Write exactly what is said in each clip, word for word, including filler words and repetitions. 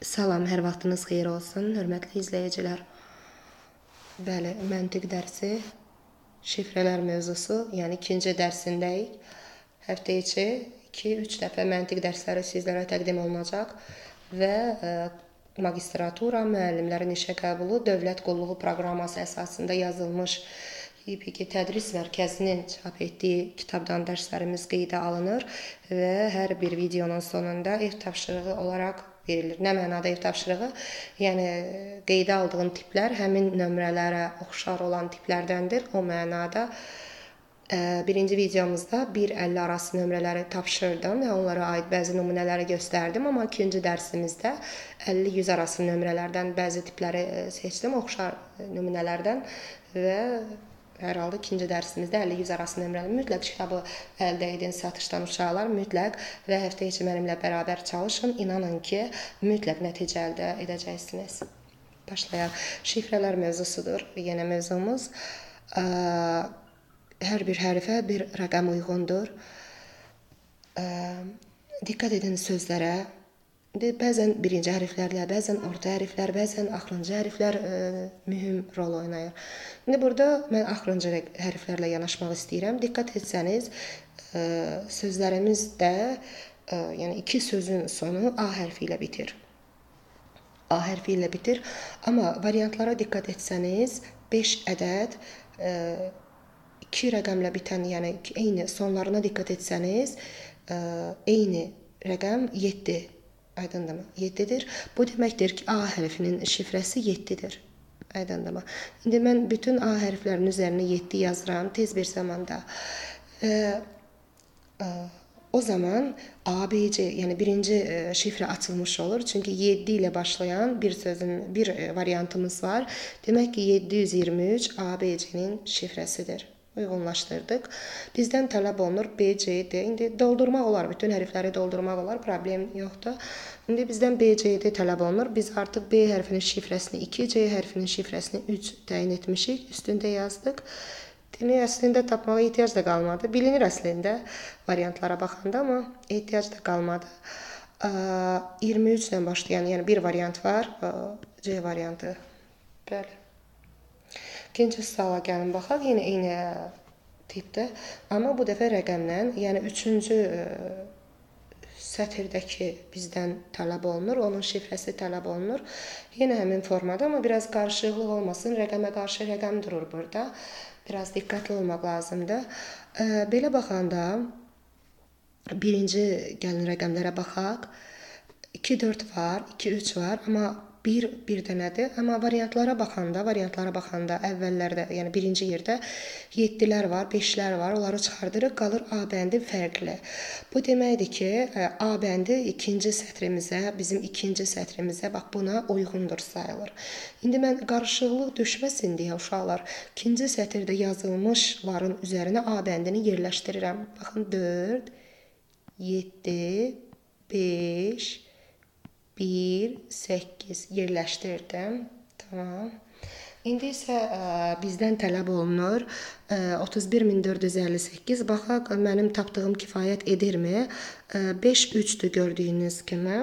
Salam, hər vaxtınız xeyir olsun, hörmətli izləyicilər. Bəli, məntiq dərsi, şifrələr mövzusu, yəni ikinci dərsindəyik. Həftə içi iki üç dəfə məntiq dərsləri sizlərə təqdim olunacaq və ə, magistratura müəllimlərin işə qəbulu dövlət qulluğu proqraması əsasında yazılmış Y P G Tədris Mərkəzinin çap etdiyi kitabdan dərslərimiz qeydə alınır və hər bir videonun sonunda ev tapşırığı olaraq verilir. Nə mənada ev tapşırığı? Yəni qeydə aldığım tiplər həmin nömrələrə oxşar olan tiplərdəndir. O mənada ə, birinci videomuzda bir əlli arası nömrələri tapşırdım və onlara aid bəzi nümunələri göstərdim, amma ikinci dərsimizdə əlli yüz arası nömrələrdən bəzi tipləri seçdim, oxşar nümunələrdən və hər halda ikinci dərsimizdə əlli yüz arası nömrələri mütləq kitabı əldə edin satışdan uşaqlar, mütləq və həftə içi mənimlə bərabər çalışın. İnanın ki, mütləq nəticə əldə edəcəksiniz. Başlayaq. Şifrələr mövzusudur. Yenə mövzumuz. Ə, hər bir hərfə bir rəqəm uyğundur. Ə, diqqət edin sözlərə. Bəzən birinci hərflərlə, bəzən orta hərflər, bəzən axırıncı hərflər ə, mühüm rol oynayır. İndi burada mən axırıncı hərflərlə yanaşmaq istəyirəm. Diqqət etsəniz, ə, sözlərimizdə ə, yəni iki sözün sonu A hərfi ilə bitir. A hərfi ilə bitir. Amma variantlara diqqət etsəniz, beş ədəd ə, iki rəqəmlə bitən, yəni eyni sonlarına diqqət etsəniz, ə, eyni rəqəm yeddi. Aydındırmı? yeddidir. Bu deməkdir ki, A hərfinin şifrəsi yeddidir. Aydındırmı? İndi mən bütün A hərflərinin üzərinə yeddi yazıram tez bir zamanda. Və ə, o zaman A B C, yəni birinci ə, şifrə açılmış olur. Çünki yeddi ilə başlayan bir sözün bir ə, variantımız var. Demək ki, yeddi yüz iyirmi üç A B C-nin şifrəsidir. Uyğunlaşdırdıq. Bizdən tələb olunur B C D. İndi doldurmaq olar, bütün hərfləri doldurmaq olar, problem yoxdur. İndi bizdən B C D tələb olunur. Biz artıq B hərfinin şifrəsini iki, C hərfinin şifrəsini üç təyin etmişik, üstündə yazdıq. Demək, əslində tapmağa ehtiyac da qalmadı. Bilinir əslində variantlara baxanda, amma ehtiyac da qalmadı. iyirmi üç ilə başlayan, yəni bir variant var, C variantı. Bəli. İkinci suala gəlin baxaq, yenə eyni tipdə, amma bu dəfə rəqəmlə, yəni üçüncü ə, sətirdəki bizdən tələb olunur, onun şifrəsi tələb olunur. Yenə həmin formada, amma biraz qarışıqlıq olmasın, rəqəmə qarşı rəqəm durur burada. Biraz diqqətli olmaq lazımdır. Ə, belə baxanda birinci gəlin rəqəmlərə baxaq. iki dörd var, iki üç var, amma bir bir dənədir. Amma variantlara baxanda, variantlara baxanda əvvəllərdə, yəni birinci yerdə yeddilər var, beşlər var. Onları çıxardırıq, qalır A bəndi fərqli. Bu deməkdir ki, A bəndi ikinci sətrimizə, bizim ikinci sətrimizə bax buna uyğundur sayılır. İndi mən qarışıqlıq düşməsin deyə uşaqlar, ikinci sətirdə yazılmışların üzərinə A bəndini yerləşdirirəm. Baxın dörd, yeddi, beş, bir, səkkiz yerləşdirdim. Tamam. İndi isə ə, bizdən tələb olunur ə, otuz bir min dörd yüz əlli səkkiz. Baxaq, mənim tapdığım kifayət edirmi? Ə, beş üçdür gördüyünüz kimi.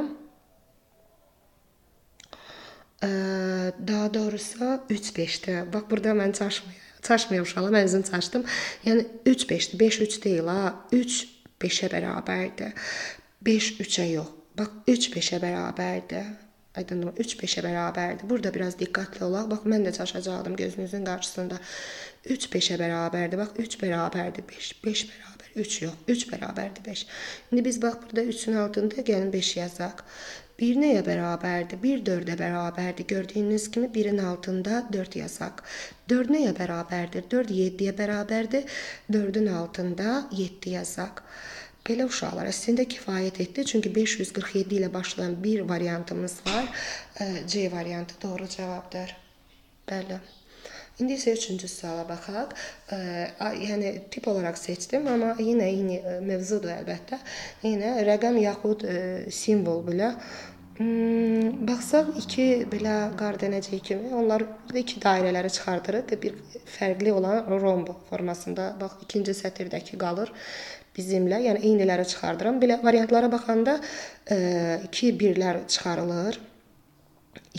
Ə, daha doğrusu üç beşdir. Bax, burada mən çaşmayayım. Çaşmayayım uşaqlar, mən özüm çaşdım. Yəni üç beşdir, beş üç deyil ha. üç beşə bərabərdir. beş üçə yox. Bax, üç beşə bərabərdir. Aydınmı? üç beşə bərabərdir. Burada biraz diqqətli olaq. Bax, mən də çaşacaqdım gözünüzün qarşısında. üç beşə bərabərdir. Bax, üç bərabərdir beş. beş bərabər üç yox. üç bərabərdir beş. İndi biz bax, burada üçün altında gəlin beş yazaq. bir nəyə bərabərdir? bir dördə bərabərdir. Gördüyünüz kimi birin altında dörd yazaq. dörd nəyə bərabərdir? dörd yeddiyə bərabərdir. dördün altında yeddi yazaq. Belə uşaqlar, əslində kifayət etdi. Çünki beş yüz qırx yeddi ilə başlayan bir variantımız var. C variantı doğru cavabdır. Bəli. İndi isə üçüncü suala baxaq. Yəni tip olaraq seçdim, amma yenə eyni mövzudur əlbəttə. Yenə rəqəm yaxud simvol belə. Hmm, baxsaq iki belə qar dənəcəyi kimi, onlar iki dairələri çıxardırıq. Bir fərqli olan romb formasında, bax ikinci sətirdəki qalır bizimlə, yəni eyniləri çıxardıram. Belə variantlara baxanda iki birlər çıxarılır.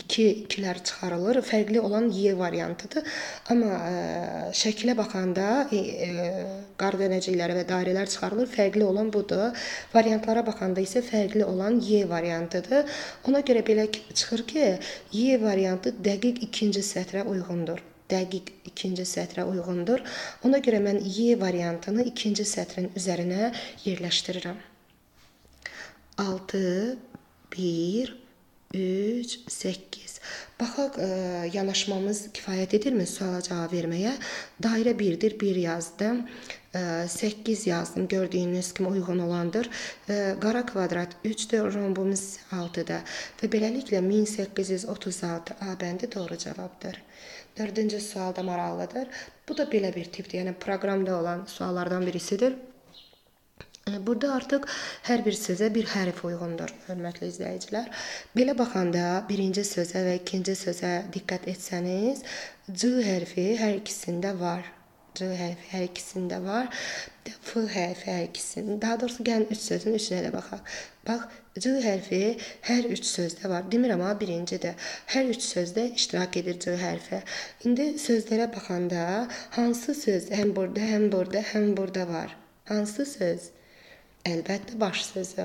iki ikilər çıxarılır. Fərqli olan Y variantıdır. Amma ə, şəkilə baxanda ə, qar dənəcikləri və dairələr çıxarılır. Fərqli olan budur. Variantlara baxanda isə fərqli olan Y variantıdır. Ona görə belə çıxır ki, Y variantı dəqiq ikinci sətrə uyğundur. Dəqiq ikinci sətrə uyğundur. Ona görə mən Y variantını ikinci sətrin üzərinə yerləşdirirəm. altı, bir, üç, səkkiz. Baxaq, ə, yanaşmamız kifayət edirmi suala cavab verməyə? Dairə birdir, bir yazdım. Ə, səkkiz yazdım, gördüyünüz kimi uyğun olandır. Ə, qara kvadrat üçdür, rombumuz altıdır. Və beləliklə min səkkiz yüz otuz altı A bəndi doğru cavabdır. Dördüncü sual da maraqlıdır. Bu da belə bir tipdir, yəni proqramda olan suallardan birisidir. Burada artıq hər bir sözə bir hərf uyğundur, hörmətli izləyicilər. Belə baxanda birinci sözə və ikinci sözə diqqət etsəniz, C hərfi hər ikisində var. C hərfi hər ikisində var. F hərfi hər ikisində. Daha doğrusu gəlin üç sözün üçünə də baxaq. Bax, C hərfi hər üç sözdə var. Demirəm amma birincidir. Hər üç sözdə iştirak edir C hərfi. İndi sözlərə baxanda hansı söz həm burada, həm burada, həm burada var? Hansı söz? Əlbəttə baş sözü.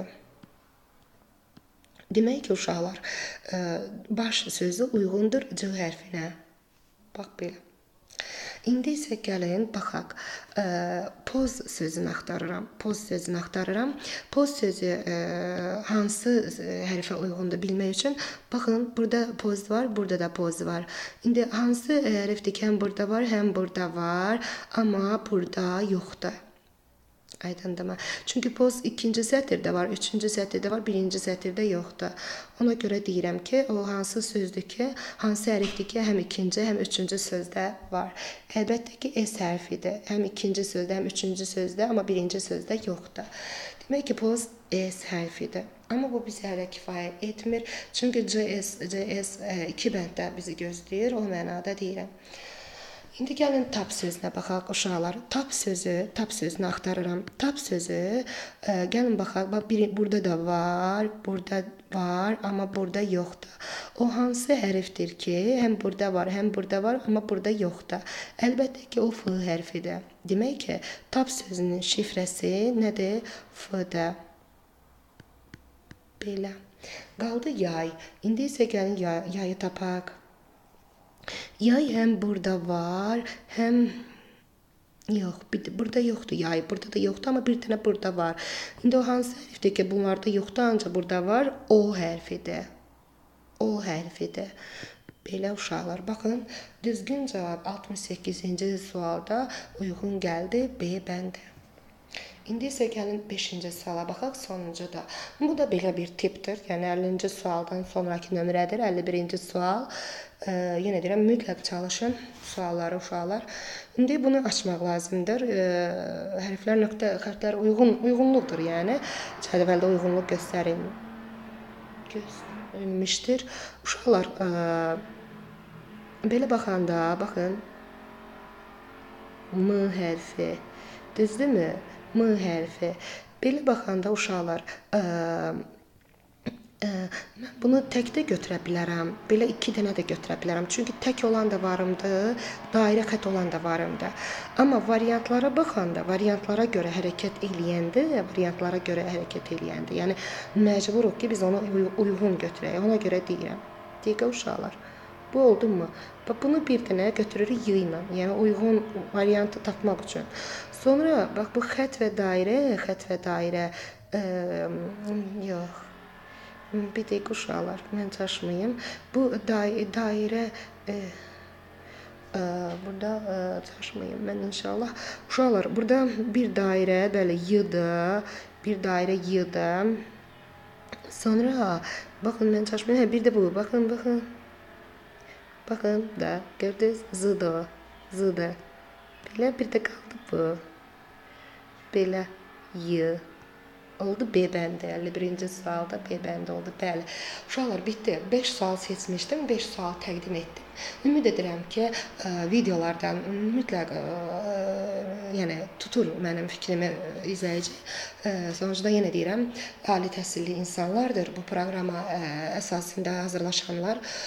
Demək ki, uşaqlar, baş sözü uyğundur C hərfinə. Bax belə. İndi isə gəlin, baxaq. Poz sözünü axtarıram. Poz sözünü axtarıram. Poz sözü hansı hərfə uyğundur bilmək üçün. Baxın, burada poz var, burada da poz var. İndi hansı hərfdir ki, həm burada var, həm burada var, amma burada yoxdur. Aydındır. Çünki poz ikinci sətirdə var, üçüncü sətirdə var, birinci sətirdə yoxdur. Ona görə deyirəm ki, o hansı sözdür ki, hansı hərfdir ki, həm ikinci, həm üçüncü sözdə var. Əlbəttə ki, S hərfidir. Həm ikinci sözdə, həm üçüncü sözdə, amma birinci sözdə yoxdur. Demək ki, poz S hərfidir. Amma bu bizə hələ kifayət etmir. Çünki C S, C S iki bənddə bizi gözləyir, o mənada deyirəm. İndi gəlin tap sözünə baxaq uşaqlar. Tap sözü, tap sözünü axtarıram. Tap sözü, ə, gəlin baxaq. Bax, bir, burada da var, burada var, amma burada yoxdur. O hansı hərfdir ki, həm burada var, həm burada var, amma burada yoxdur. Əlbəttə ki, o F hərfidir. Demək ki, tap sözünün şifrəsi nədir? F-dir. Belə. Qaldı yay. İndi isə gəlin yay, yayı tapaq. Yay həm burada var, həm yox, burada yoxdur yay, burada da yoxdur, amma bir dənə burada var. İndi o hansı hərfdir ki, bunlarda yoxdur, ancaq burada var? O hərfidir. O hərfidir. Belə uşaqlar, baxın, düzgün cavab altmış səkkizinci sualda uyğun gəldi, B bəndi. İndi isə gəlin beşinci suala baxaq, sonuncu da. Bu da belə bir tipdir, yəni əllinci sualdan sonraki nömrədir, əlli birinci sual. Ə, yenə deyirəm, mütləq çalışın sualları uşaqlar. İndi bunu açmaq lazımdır. Ə, hərflər, nöqtə, xətlər uyğun, uyğunluqdur, yəni. Cədvəldə uyğunluq göstərin. Göstərilmişdir. Uşaqlar, ə, belə baxanda, baxın, M hərfi, düzdürmü? M hərfi. Belə baxanda uşaqlar, ə, ə, mən bunu tək də götürə bilərəm. Belə iki dənə də götürə bilərəm. Çünki tək olan da varımdır, dairə xət olan da varımdır. Amma variantlara baxanda, variantlara görə hərəkət eləyəndə, variantlara görə hərəkət eləyəndə, yəni məcburuq ki, biz onu uyğun götürək. Ona görə deyirəm. Dəqiqə uşaqlar. Bu oldu mu? Bunu bir dənə götürürük Y ilə, yəni uyğun variantı tapmaq üçün. Sonra, bax, bu xət və dairə, xət və dairə, ə, yox, bir dəqiqə uşaqlar, mən çaşmayayım. Bu dairə, dairə ə, ə, burada ə, çaşmayayım mən inşallah. Uşaqlar, burada bir dairə, bəli, Y-dır, bir dairə Y-dır. Sonra, baxın, mən çaşmayayım, hə, bir də bu, baxın, baxın. Baxın da, gördünüz, Z-dır, Z-dır. Belə bir də qaldı bu. Belə Y. Oldu B bəndi. əlli birinci sualda B bəndi oldu. Bəli. Uşaqlar, bitdi. beş sual seçmişdim. beş sual təqdim etdim. Ümid edirəm ki, ə, videolardan mütləq ə, yəni tutur mənim fikrimi izləyici. Ə, sonuçta yenə deyirəm, ali təhsilli insanlardır bu proqrama ə, əsasında hazırlaşanlar.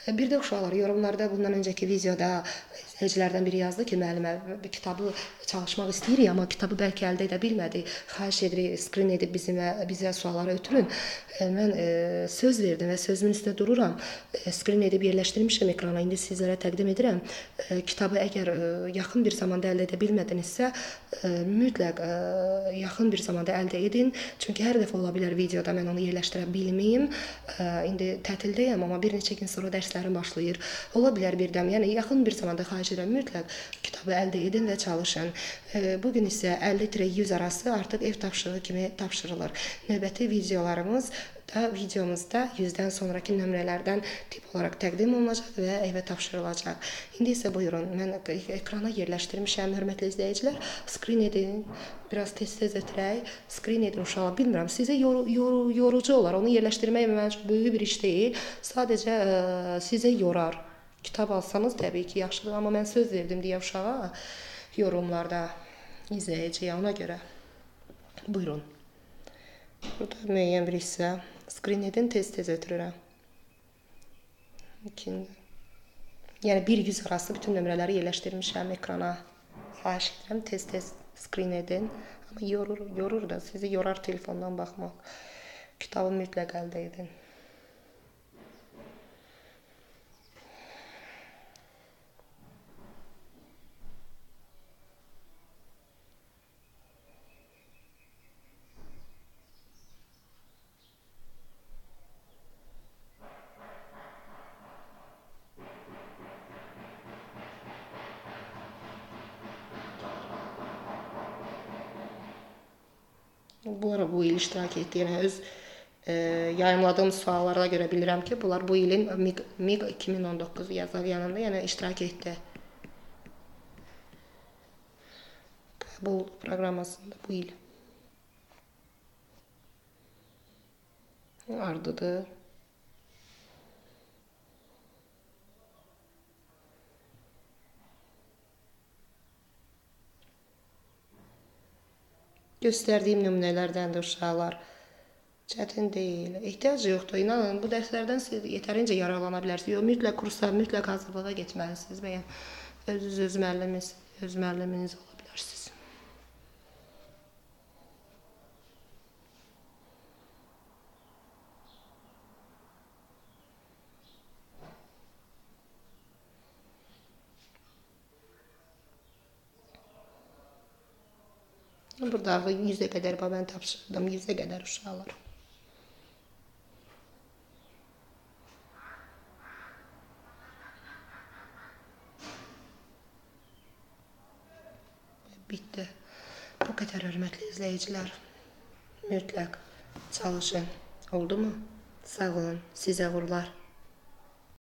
Bir də uşaqlar yorumlarda bundan öncəki videoda izləyicilərdən biri yazdı ki, müəllimə kitabı çalışmaq istəyirik, amma kitabı bəlkə əldə edə bilmədik. Xahiş edirik, skrin edib bizimə, bizə sualları ötürün. Mən e, söz verdim və sözümün üstündə dururam. E, skrin edib yerləşdirmişəm ekrana. İndi sizlərə təqdim edirəm. E, kitabı əgər e, yaxın bir zamanda əldə edə bilmədinizsə, e, mütləq e, yaxın bir zamanda əldə edin. Çünki hər dəfə ola bilər videoda mən onu yerləşdirə bilməyim. E, indi tətildəyəm, amma bir neçə gün sonra dərslərim başlayır. Ola bilər birdəm. Yəni yaxın bir zamanda xahiş edirəm, mütləq kitabı əldə edin və çalışın. Bugün isə əlli yüz arası artıq ev tapşırığı kimi tapşırılır. Növbəti videolarımız da videomuzda yüzdən sonraki nömrələrdən tip olaraq təqdim olunacaq və evə tapşırılacaq. İndi isə buyurun, mən ekrana yerləşdirmişəm, hörmətli izləyicilər. Skrin edin, biraz tez-tez ötürək. Skrin edin uşaqlar. Bilmirəm, sizə yor yor yorucu olar. Onu yerləşdirmək mənim üçün böyük bir iş deyil. Sadəcə ə, sizə yorar. Kitab alsanız təbii ki, yaxşıdır, amma mən söz verdim deyə uşağa yorumlarda izləyiciyə ona görə. Buyurun. Burada müəyyən bir hissə. Skrin edin, tez-tez ötürürəm. İkinci. Yəni bir yüz arası bütün nömrələri yerləşdirmişəm ekrana. Xahiş edirəm, tez-tez skrin edin. Amma yorur, yorur da, sizi yorar telefondan baxmaq. Kitabı mütləq əldə edin. Bu ara bu il iştirak etdiyim, yəni öz e, yayımladığım suallara görə bilirəm ki, bunlar bu ilin MİQ iki min on doqquz yazar yanında, yəni iştirak etdi. Qəbul proqramasında bu il. Ardıdır. Göstərdiyim nümunələrdən də uşaqlar çətin deyil. Ehtiyac yoxdur. İnanın, bu dərslərdən siz yetərincə yararlana bilərsiniz. Yox, mütləq kursa, mütləq hazırlığa getməlisiniz və özünüz öz müəlliminiz, öz müəlliminiz ola bilərsiniz. Burada yüzə qədər mən tapşırdım, yüzə qədər uşaqlar. Bitdi. Bu qədər hörmətli izləyicilər. Mütləq çalışın. Oldu mu? Sağ olun. Sizə uğurlar.